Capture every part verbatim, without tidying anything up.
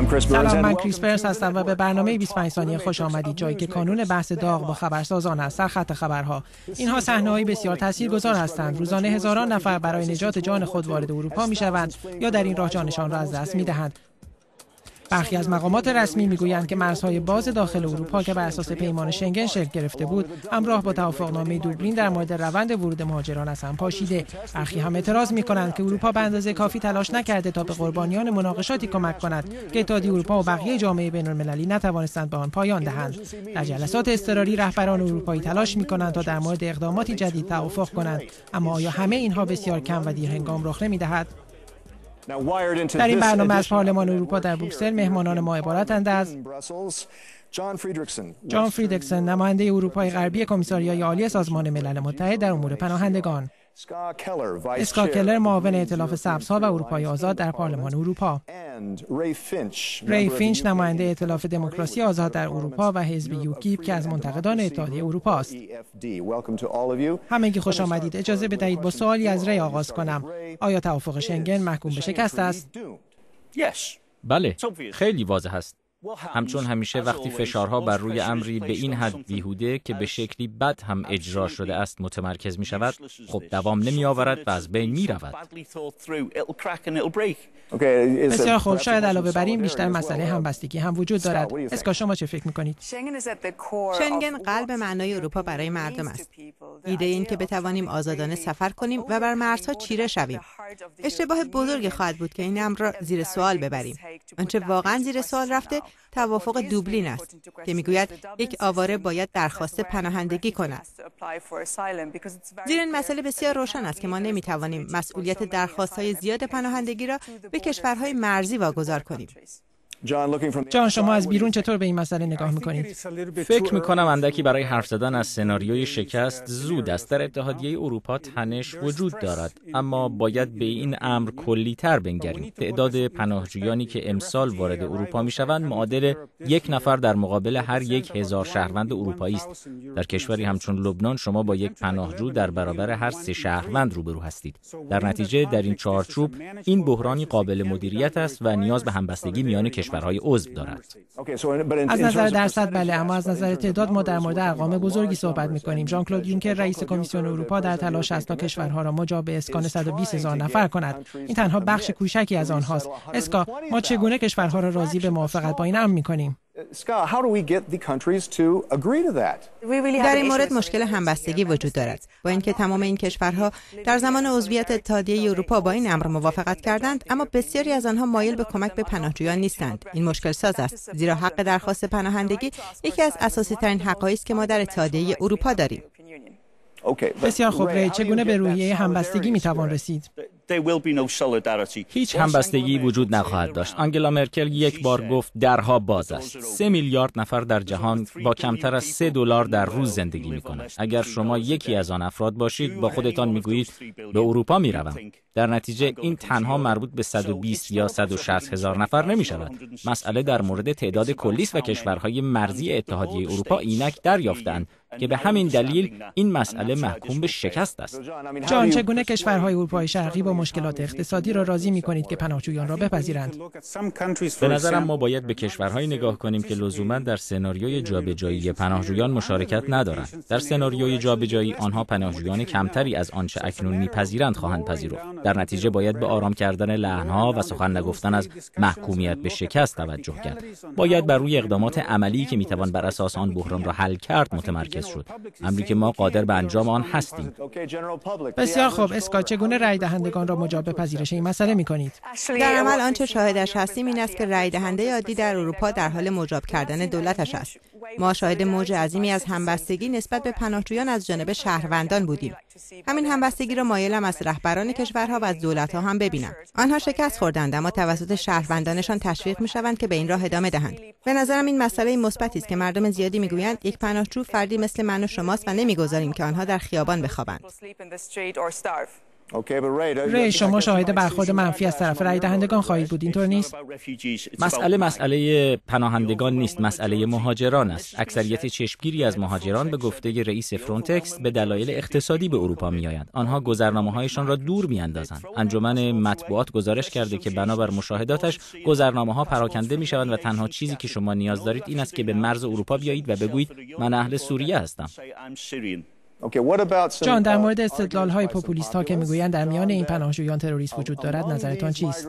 سلام، من کریس برنز هستم و به برنامه بیست و پنج ثانیه خوش آمدید، جایی که کانون بحث داغ با خبرسازان است. در خط خبرها اینها صحنه‌های بسیار تاثیرگذار هستند. روزانه هزاران نفر برای نجات جان خود وارد اروپا می‌شوند یا در این راه جانشان را از دست می‌دهند. برخی از مقامات رسمی میگویند که مرزهای باز داخل اروپا که بر اساس پیمان شنگن شکل گرفته بود، همراه با توافقنامه دوبلین در مورد روند ورود مهاجران از هم پاشیده. برخی هم اعتراض میکنند که اروپا به اندازه کافی تلاش نکرده تا به قربانیان مناقشاتی کمک کند که اتحادیه اروپا و بقیه جامعه بین‌المللی نتوانستند به آن پایان دهند. در جلسات اضطراری رهبران اروپایی تلاش میکنند تا در مورد اقداماتی جدید توافق کنند، اما آیا همه اینها بسیار کم و دیرهنگام رخ نمیدهد؟ در این برنامه از پارلمان اروپا در بروکسل مهمانان ما عبارتند از جان فریدریکسن، نماینده اروپای غربی کمیساریای عالی سازمان ملل متحد در امور پناهندگان، اسکا کلر، معاون ائتلاف سبزها و اروپای آزاد در پارلمان اروپا، ری فینچ، نماینده ائتلاف دموکراسی آزاد در اروپا و حزب یوکیپ که از منتقدان اتحادیه اروپا است. همگی خوش آمدید. اجازه بدهید با سوالی از ری آغاز کنم. آیا توافق شنگن محکوم به شکست است؟ بله، خیلی واضح است. همچون همیشه وقتی فشارها بر روی امری به این حد بیهوده که به شکلی بد هم اجرا شده است متمرکز می شود، خب دوام نمی آورد و از بین می رود. بسیار خوب، شاید علاوه بر این بیشتر مسئله همبستگی هم وجود دارد. اسکا، شما چه فکر می کنید؟ شنگن قلب معنای اروپا برای مردم است. ایده این که بتوانیم آزادانه سفر کنیم و بر مرزها چیره شویم. اشتباه بزرگی خواهد بود که این امر را زیر سوال ببریم. آنچه واقعا زیر سوال رفته توافق دوبلین است که میگوید یک آواره باید درخواست پناهندگی کند. زیرا این مسئله بسیار روشن است که ما نمیتوانیم مسئولیت درخواست‌های زیاد پناهندگی را به کشورهای مرزی واگذار کنیم. جان، شما از بیرون چطور به این مسئله نگاه میکنید؟ فکر میکنم اندکی برای حرف زدن از سناریوی شکست زود است. در اتحادیه اروپا تنش وجود دارد، اما باید به این امر کلی تر بنگریم. تعداد پناهجویانی که امسال وارد اروپا میشوند معادل یک نفر در مقابل هر یک هزار شهروند اروپایی است. در کشوری همچون لبنان شما با یک پناهجو در برابر هر سه شهروند روبرو هستید. در نتیجه در این چارچوب این بحرانی قابل مدیریت است و نیاز به همبستگی میان کشورهای عضو دارد. از نظر درصد بله، اما از نظر تعداد ما در مورد ارقام بزرگی صحبت می‌کنیم. ژان کلود یونکر، رئیس کمیسیون اروپا، در تلاش است تا کشورها را مجاب به اسکان صد و بیست هزار نفر کند. این تنها بخش کوچکی از آنهاست. اسکا، ما چگونه کشورها را راضی به موافقت با این امر می‌کنیم؟ در این مورد مشکل همبستگی وجود دارد. با اینکه تمام این کشورها در زمان عضویت اتحادیه اروپا با این امر موافقت کردند، اما بسیاری از آنها مایل به کمک به پناهجویان نیستند. این مشکل ساز است، زیرا حق درخواست پناهندگی یکی از اساسی ترین حقایقی است که ما در اتحادیه اروپا داریم. بسیار خوب، ری، چگونه به روحیه همبستگی میتوان رسید؟ هیچ همبستگی وجود نخواهد داشت. آنگلا مرکل یک بار گفت درها باز است. سه میلیارد نفر در جهان با کمتر از سه دلار در روز زندگی می‌کنند. اگر شما یکی از آن افراد باشید، با خودتان میگویید به اروپا میروم. در نتیجه این تنها مربوط به صد و بیست یا صد و شصت هزار نفر نمی شود. مسئله در مورد تعداد کلی است و کشورهای مرزی اتحادیه اروپا اینک دریافتند که به همین دلیل این مسئله محکوم به شکست است. جان، چگونه کشورهای اروپای شرقی با مشکلات اقتصادی را راضی می‌کنید که پناهجویان را بپذیرند؟ به نظرم ما باید به کشورهایی نگاه کنیم که لزوما در سناریوی جابجایی پناهجویان مشارکت ندارند. در سناریوی جابجایی آنها پناهجویان کمتری از آنچه اکنون می‌پذیرند خواهند پذیرفت. در نتیجه باید به آرام کردن لعنها و سخن نگفتن از محکومیت به شکست توجه کرد. باید بر روی اقدامات عملی که میتوان بر اساس آن بحران را حل کرد متمرکز شد، امری که ما قادر به انجام آن هستیم. بسیار خوب، اسکا، چگونه رای دهندگان را مجاب به پذیرش این مسئله می‌کنید؟ در عمل آنچه شاهدش هستیم این است که رای دهنده عادی در اروپا در حال مجاب کردن دولتش است. ما شاهد موج عظیمی از همبستگی نسبت به پناهجویان از جانب شهروندان بودیم. همین همبستگی را مایلم از رهبران کشورها و از دولت‌ها هم ببینم. آنها شکست خوردند، اما توسط شهروندانشان تشویق می‌شوند که به این راه ادامه دهند. به نظرم این مسئله مثبتی است که مردم زیادی می‌گویند یک پناهجو فردی مثل من و شماست و نمی‌گذاریم که آنها در خیابان بخوابند. ری، شما شاهد برخورد منفی از طرف رای دهندگان خواهید بود، اینطور نیست؟ مسئله مسئله پناهندگان نیست، مسئله مهاجران است. اکثریت چشمگیری از مهاجران به گفته رئیس فرونتکس به دلایل اقتصادی به اروپا میآیند. آنها گذرنامه‌هایشان را دور میاندازند. انجمن مطبوعات گزارش کرده که بنابر مشاهداتش گذرنامه‌ها پراکنده میشوند و تنها چیزی که شما نیاز دارید این است که به مرز اروپا بیایید و بگویید من اهل سوریه هستم. جان، در مورد استدلال‌های پوپولیست ها که میگویند در میان این پناهجویان تروریست وجود دارد نظرتان چیست؟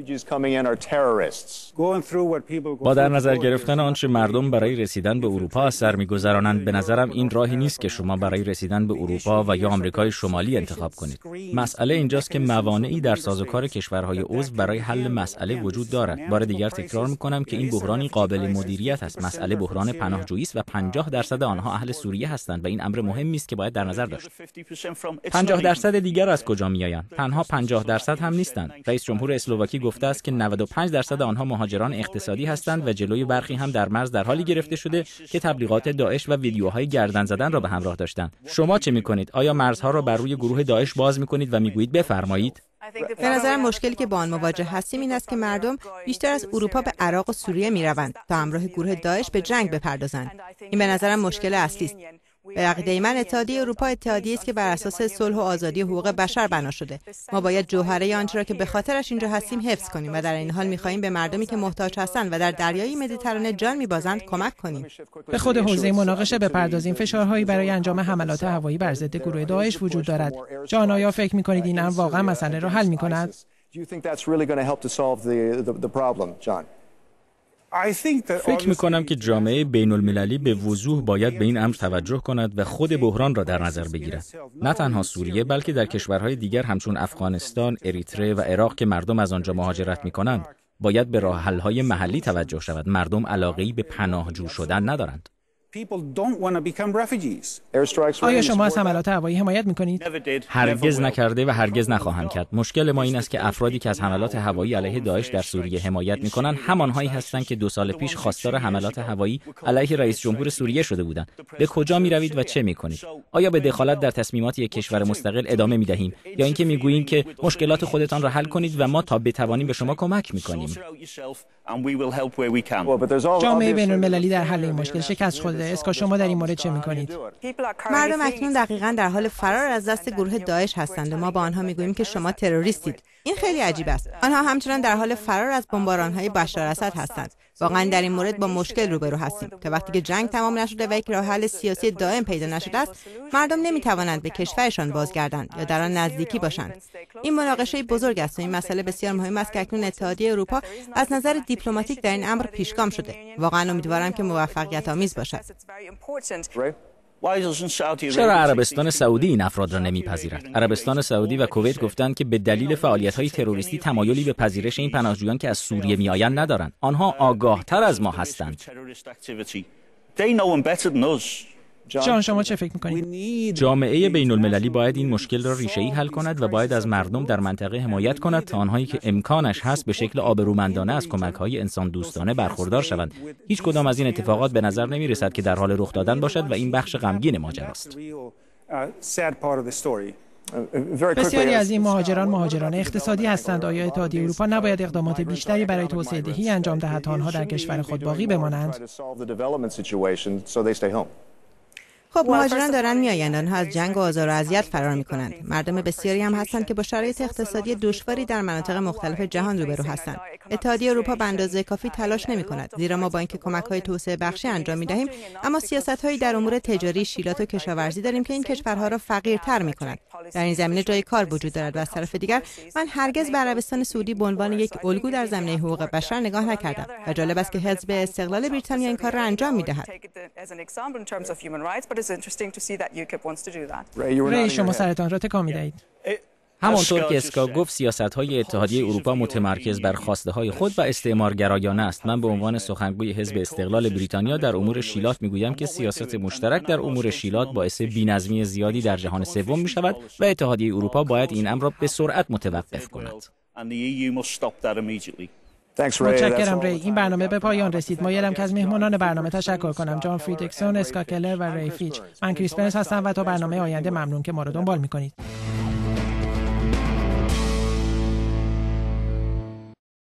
با در نظر گرفتن آنچه مردم برای رسیدن به اروپا از سر می‌گذرانند، به نظرم این راهی نیست که شما برای رسیدن به اروپا و یا آمریکای شمالی انتخاب کنید. مسئله اینجاست که موانعی در سازوکار کشورهای عضو برای حل مسئله وجود دارد. بار دیگر تکرار می‌کنم که این بحرانی قابل مدیریت است. مسئله بحران پناهجویی است و پنجاه درصد آنها اهل سوریه هستند و این امر مهمی است که باید در نظر داشت. پنجاه درصد دیگر از کجا میآیند؟ تنها پنجاه درصد هم نیستند. رئیس جمهور اسلواکی گفته است که نود و پنج درصد آنها مهاجران اقتصادی هستند و جلوی برخی هم در مرز در حالی گرفته شده که تبلیغات داعش و ویدیوهای گردن زدن را به همراه داشتند. شما چه می‌کنید؟ آیا مرزها را بر روی گروه داعش باز می‌کنید و می‌گویید بفرمایید؟ به نظرم مشکلی که با آن مواجه هستیم این است که مردم بیشتر از اروپا به عراق و سوریه می‌روند تا همراه گروه داعش به جنگ بپردازند. این به نظرم مشکل اصلی است. به عقیده من اتحادیه اروپا اتحادیه‌ای است که بر اساس صلح و آزادی و حقوق بشر بنا شده. ما باید جوهره آنچه را که به خاطرش اینجا هستیم حفظ کنیم و در این حال می‌خواهیم به مردمی که محتاج هستند و در دریای مدیترانه جان می‌بازند کمک کنیم. به خود حوزه مناقشه بپردازیم. فشارهایی برای انجام حملات هوایی بر ضد گروه داعش وجود دارد. جان، آیا فکر می‌کنید این امر واقعا مسئله را حل می‌کند؟ فکر می‌کنم که جامعه بین‌المللی به وضوح باید به این امر توجه کند و خود بحران را در نظر بگیرد. نه تنها سوریه بلکه در کشورهای دیگر همچون افغانستان، اریتره و عراق که مردم از آنجا مهاجرت می‌کنند، باید به راه حل‌های محلی توجه شود. مردم علاقه‌ای به پناهجو شدن ندارند. آیا شما از حملات هوایی حمایت می‌کنید؟ هرگز نکرده و هرگز نخواهم کرد. مشکل ما این است که افرادی که از حملات هوایی علیه داعش در سوریه حمایت می‌کنند همان‌هایی هستند که دو سال پیش خواستار حملات هوایی علیه رئیس جمهور سوریه شده بودند. به کجا می‌روید و چه می‌کنید؟ آیا به دخالت در تصمیمات یک کشور مستقل ادامه می‌دهیم یا اینکه می‌گوییم که مشکلات خودتان را حل کنید و ما تا بتوانیم به شما کمک می‌کنیم؟ جامعه بین‌المللی در حل این مشکل شکست خورده. اسکا، شما در این مورد چه می‌کنید؟ مردم اکنون دقیقاً در حال فرار از دست گروه داعش هستند و ما با آنها می‌گوییم که شما تروریستید. این خیلی عجیب است. آنها همچنان در حال فرار از بمباران‌های بشار اسد هستند. واقعاً در این مورد با مشکل روبرو هستیم. تا وقتی که جنگ تمام نشده و یک راه حل سیاسی دائم پیدا نشده است، مردم نمی‌توانند به کشورشان بازگردند یا در آن نزدیکی باشند. این مناقشه بزرگ است و این مسئله بسیار مهم است که اکنون اتحادیه اروپا از نظر دیپلماتیک در این امر پیشگام شده. واقعاً امیدوارم که موفقیت آمیز باشد. چرا عربستان سعودی این افراد را نمیپذیرد؟ عربستان سعودی و کویت گفتند که به دلیل فعالیت‌های تروریستی تمایلی به پذیرش این پناهجویان که از سوریه میآیند ندارند. آنها آگاه‌تر از ما هستند. جان، شما چه فکر می‌کنید؟ جامعه بین‌المللی باید این مشکل را ریشه‌ای حل کند و باید از مردم در منطقه حمایت کند تا آنهایی که امکانش هست به شکل آبرومندانه از کمک‌های انسان دوستانه برخوردار شوند. هیچ کدام از این اتفاقات به نظر نمی‌رسد که در حال رخ دادن باشد و این بخش غمگین ماجراست. بسیاری از این مهاجران مهاجران اقتصادی هستند. آیا اتحادیه اروپا نباید اقدامات بیشتری برای توسعه دهی انجام دهد تا آنها در کشور خود باقی بمانند؟ خب مهاجران دارن میآیند، آنها از جنگ و آزار و اذیت فرار میکنند. مردم بسیاری هم هستند که با شرایط اقتصادی دشواری در مناطق مختلف جهان روبرو هستند. اتحادیه اروپا به اندازه کافی تلاش نمی کند، زیرا ما با اینکه کمک‌های توسعه بخشی انجام می‌دهیم، اما سیاست‌هایی در امور تجاری، شیلات و کشاورزی داریم که این کشورها را فقیرتر می‌کند. در این زمینه جای کار وجود دارد و از طرف دیگر من هرگز به عربستان سعودی به عنوان یک الگو در زمینه حقوق بشر نگاه نکردم و جالب است که حزب استقلال بریتانیا این کار را انجام می‌دهد. ری، شما سرتان را تکان می‌دهید. همانطور که اسکا گفت، سیاست‌های اتحادیه اروپا متمرکز بر خواسته‌های خود و استعمارگرایانه است. من به عنوان سخنگوی حزب استقلال بریتانیا در امور شیلات می‌گویم که سیاست مشترک در امور شیلات باعث بی‌نظمی زیادی در جهان سوم می‌شود و اتحادیه اروپا باید این امر را به سرعت متوقف کند. متشکرم ری. این برنامه به پایان رسید. مایلم که از مهمانان برنامه تشکر کنم: جان فریدریکسون، اسکا کلر و ری فیچ. من کریس برنز هستم و تا برنامه آینده ممنون که ما را دنبال می‌کنید.